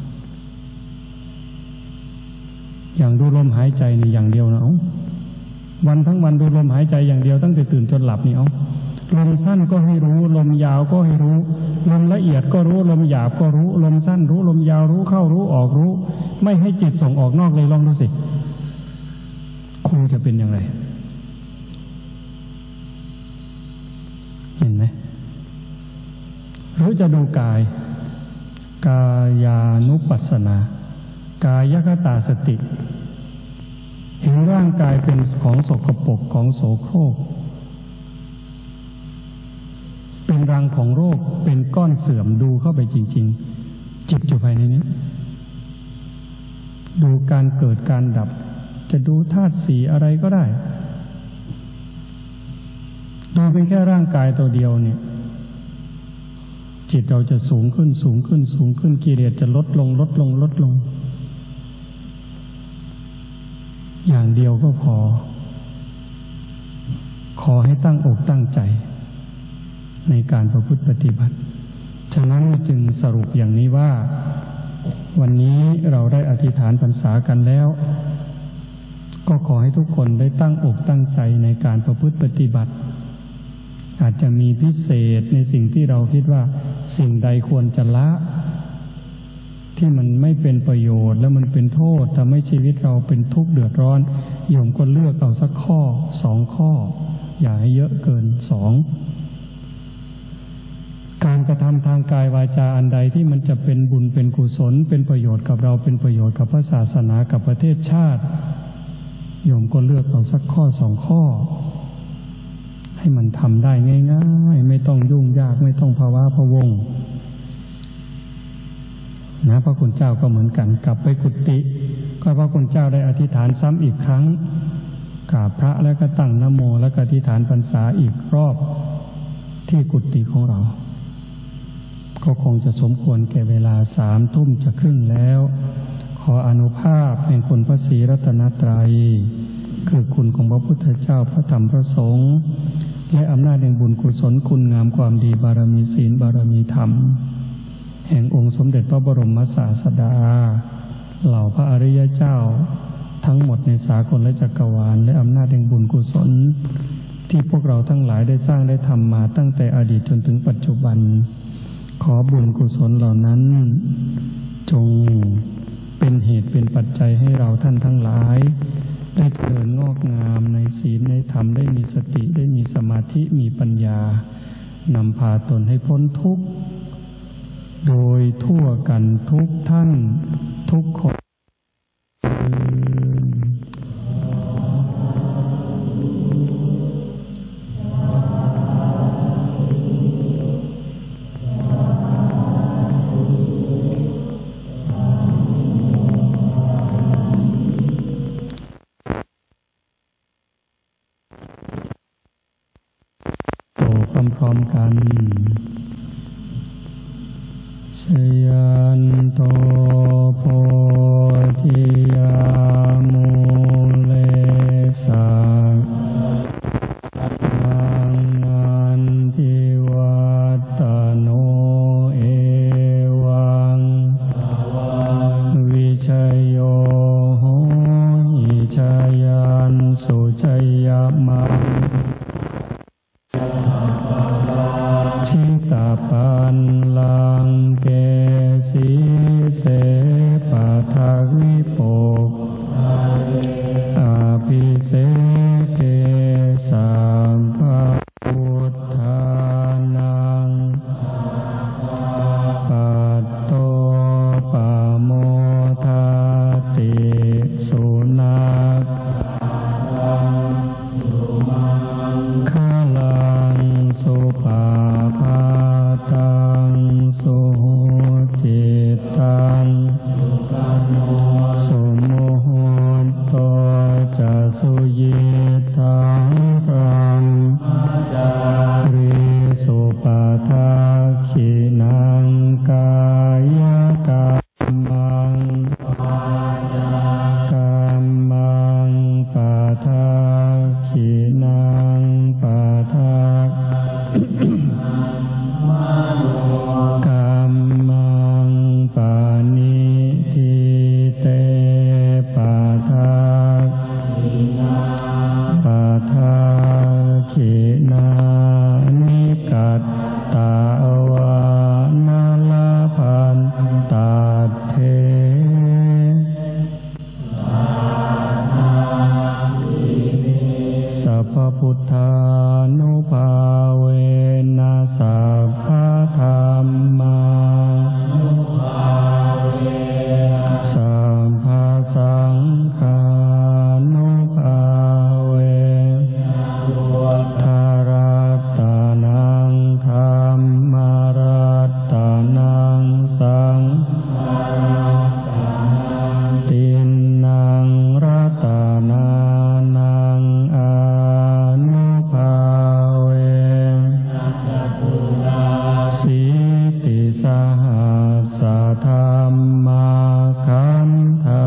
อย่างดูลมหายใจนี่อย่างเดียวนะเอาวันทั้งวันดูลมหายใจอย่างเดียวตั้งแต่ตื่นจนหลับนี่เอาลมสั้นก็ให้รู้ลมยาวก็ให้รู้ลมละเอียดก็รู้ลมหยาบก็รู้ลมสั้นรู้ลมยาวรู้เข้ารู้ออกรู้ไม่ให้จิตส่งออกนอกเลยลองดูสิคงจะเป็นอย่างไรเห็นไหมหรือจะดูกายกายานุปัสสนากายคตาสติเห็นร่างกายเป็นของสกปรกของโสโครกเป็นรังของโรคเป็นก้อนเสื่อมดูเข้าไปจริงๆจิตอยู่ภายในนี้ดูการเกิดการดับจะดูธาตุสีอะไรก็ได้ดูเป็นแค่ร่างกายตัวเดียวเนี่ยจิตเราจะสูงขึ้นสูงขึ้นสูงขึ้นกิเลสจะลดลงลดลงลดลงอย่างเดียวก็พอขอให้ตั้งอกตั้งใจในการประพฤติปฏิบัติฉะนั้นจึงสรุปอย่างนี้ว่าวันนี้เราได้อธิษฐานพรรษากันแล้วก็ขอให้ทุกคนได้ตั้งอกตั้งใจในการประพฤติปฏิบัติอาจจะมีพิเศษในสิ่งที่เราคิดว่าสิ่งใดควรจะละที่มันไม่เป็นประโยชน์แล้วมันเป็นโทษทำให้ชีวิตเราเป็นทุกข์เดือดร้อนโยมก็เลือกเอาสักข้อสองข้ออย่าให้เยอะเกินสองการกระทำทางกายวาจาอันใดที่มันจะเป็นบุญเป็นกุศลเป็นประโยชน์กับเราเป็นประโยชน์กับพระศาสนากับประเทศชาติโยมก็เลือกเอาสักข้อสองข้อให้มันทำได้ง่ายๆไม่ต้องยุ่งยากไม่ต้องภาวะพะวงนะพระคุณเจ้าก็เหมือนกันกลับไปกุฏิก็พระคุณเจ้าได้อธิษฐานซ้ำอีกครั้งกราบพระแล้วก็ตั้งนะโมแล้วก็อธิษฐานพรรษาอีกรอบที่กุฏิของเราก็คงจะสมควรแก่เวลาสามทุ่มจะครึ่งแล้วขออนุภาพแห่งคุณพระศรีรัตนตรัยคือคุณของพระพุทธเจ้าพระธรรมพระสงฆ์และอำนาจแห่งบุญกุศลคุณงามความดีบารมีศีลบารมีธรรมแห่งองค์สมเด็จพระบรมศาสดาเหล่าพระอริยเจ้าทั้งหมดในสากลและจักรวาลและอำนาจแห่งบุญกุศลที่พวกเราทั้งหลายได้สร้างได้ทำมาตั้งแต่อดีตจนถึงปัจจุบันขอบุญกุศลเหล่านั้นจงเป็นเหตุเป็นปัจจัยให้เราท่านทั้งหลายได้เจริญงอกงามในศีลในธรรมได้มีสติได้มีสมาธิมีปัญญานำพาตนให้พ้นทุกข์โดยทั่วกันทุกท่านทุกคนพร้อมกันชยันโตโพธิยามุเลสะนังนันทิวัตโนเอวังวิชัยโยโหหิชยันสุชยมังชิตาปันลังเกสีเสปะทักวิโปกอาภิเสเกสัมภะพุทธานังปัตโตปะโมทาติสุนัขสุปาภาตังสุจิตังสุโมโหโตจะสุยิตังรังริสุปาทาขินังกายกรรมังกรรมังปาทาขินังปาทากรรมังปานิทิเตปาทาปาทาขินานิกัตตาสัมภาสังฆานุภาเวทารัตตานังธัมมารัตตานังสังตินนังรัตตานานังอานุภาเวสิติสหัสสะธัมมาคันธา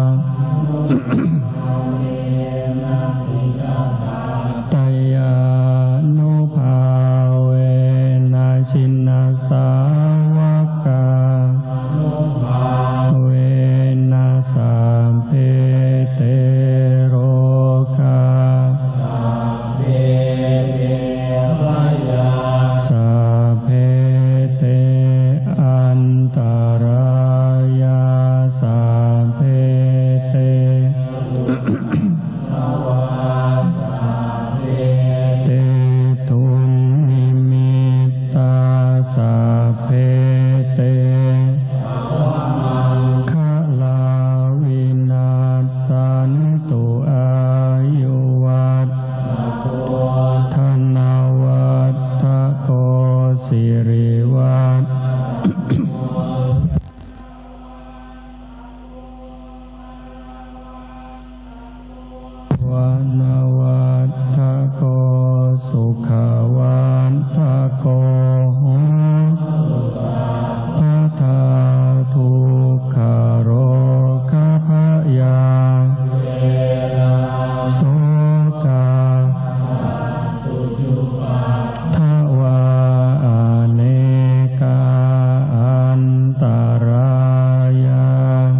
ตยานุภาเวนะชินนาสาวกาเวนะสัมเพเตโรคาสัพเพเตอันตรายาสัพเพเตเตตุนิมิตตาสัพเพเตขลาวินาศสันตุอายุวัฏธนาวัฏโกสิริวัฏวานวัฏโกสุขวันทโกพัทธาทุกขโรคพยาโสกาทวาอเนกาอันตรายา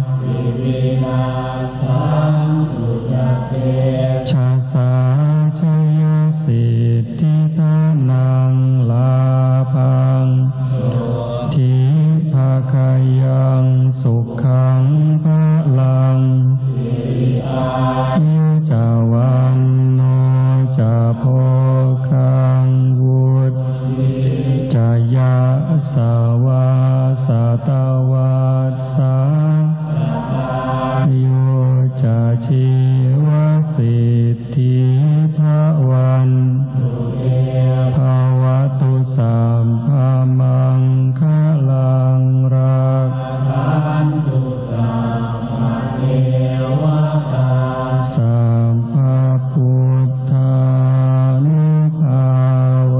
ชาสาชยสิทธิทานังลาภังทิภาคายังสุขังพลังยะจาวันโนจาโพคังวุฒจายาสาวาสตวัสสาโยจาชีวสิทธิภาวันภาวตุสัมภามังคลังรักสัมภาพุทธานุภาเว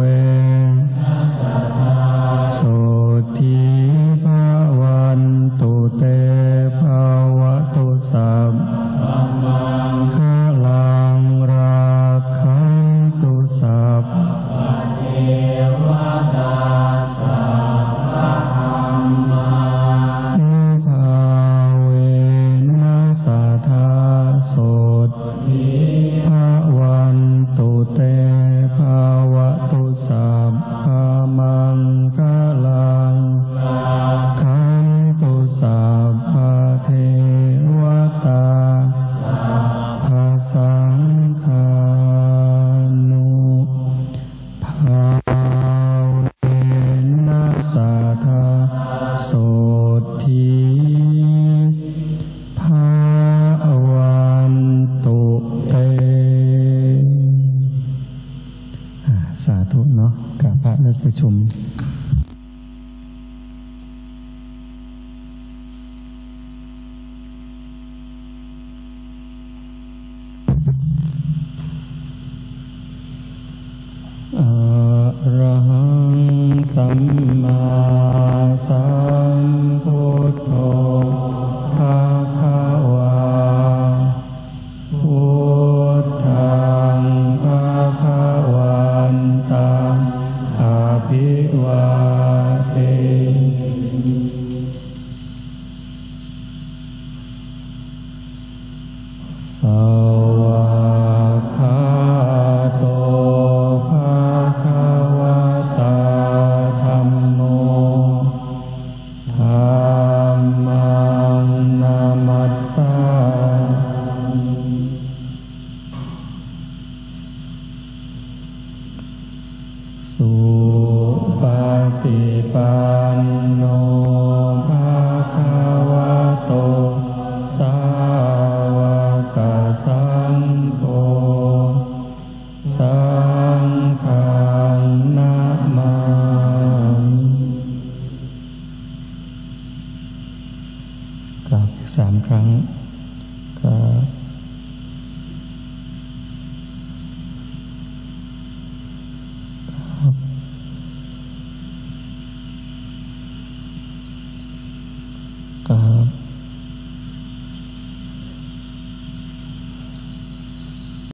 โสทิภาวันตุเตภาวตุสัมคลังรักขันตุสัพเทวตาสัพพะธัมมานุภาเวนัสสะทาโสทิภาวันตุเตภาวตุสัพพะมังคลังขันตุสัพพะเทวตาภาสังฆานุภาเวนัสสะทาโสทิภาวันตุเตสาธุเนาะกับพระนักประชุมอะระหังสัม